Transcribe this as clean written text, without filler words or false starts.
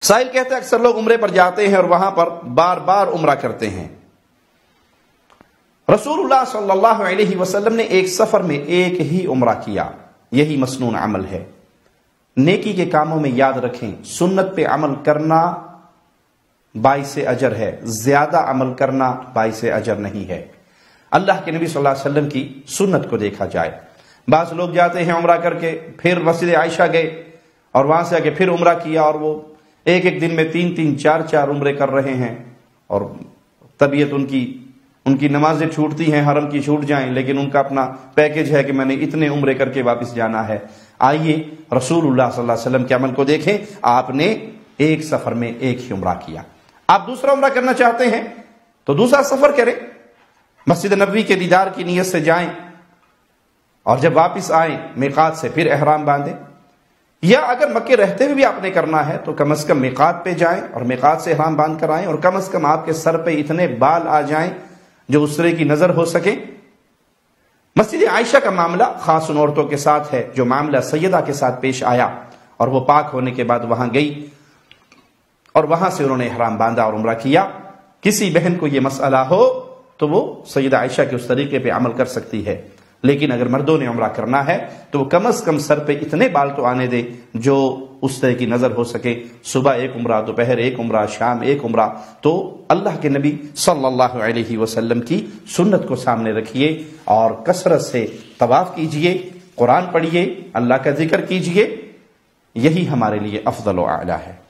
سائل کہتے ہیں اکثر لوگ عمرے پر جاتے ہیں اور وہاں پر بار بار عمرہ کرتے ہیں. رسول اللہ صلی اللہ علیہ وسلم نے ایک سفر میں ایک ہی عمرہ کیا. یہی مسنون عمل ہے. نیکی کے کاموں میں یاد رکھیں سنت پہ عمل کرنا باعث اجر ہے، زیادہ عمل کرنا باعث اجر نہیں ہے. اللہ کے نبی صلی اللہ علیہ وسلم کی سنت کو دیکھا جائے. بعض لوگ جاتے ہیں عمرہ کر کے پھر مسجد عائشہ گئے اور وہاں سے آ کے پھر عمرہ کیا اور وہ ایک ایک دن میں 3 4 عمرے کر رہے ہیں اور طبیعت ان کی نمازیں چھوٹتی ہیں، حرم کی چھوٹ جائیں، لیکن ان کا اپنا پیکج ہے کہ میں نے اتنے عمرے کر کے واپس جانا ہے. آئیے رسول اللہ صلی اللہ علیہ وسلم کے عمل کو دیکھیں. آپ نے ایک سفر میں ایک ہی عمرہ کیا. آپ دوسرا عمرہ کرنا چاہتے ہیں تو دوسرا سفر کریں، مسجد نبوی کے دیدار کی نیت سے جائیں اور جب واپس آئیں میقات سے پھر احرام باندھیں. یا اگر مکے رہتے ہوئے بھی آپ نے کرنا ہے تو کم از کم میقات پہ جائیں اور میقات سے احرام باندھ کر آئیں، اور کم از کم آپ کے سر پہ اتنے بال آ جائیں جو اس طرح کی نظر ہو سکے. مسجد عائشہ کا معاملہ خاص ان عورتوں کے ساتھ ہے جو معاملہ سیدہ کے ساتھ پیش آیا اور وہ پاک ہونے کے بعد وہاں گئی اور وہاں سے انہوں نے احرام باندھا اور عمرہ کیا. کسی بہن کو یہ مسئلہ ہو تو وہ سیدہ عائشہ کے اس طریقے پہ عمل کر سکتی ہے، لیکن اگر مردوں نے عمرہ کرنا ہے تو وہ کم از کم سر پہ اتنے بال تو آنے دے جو اس طرح کی نظر ہو سکے. صبح ایک عمرہ، دوپہر ایک عمرہ، شام ایک عمرہ. تو اللہ کے نبی صلی اللہ علیہ وسلم کی سنت کو سامنے رکھیے اور کثرت سے طواف کیجئے، قرآن پڑھیے، اللہ کا ذکر کیجئے. یہی ہمارے لیے افضل و اعلی ہے.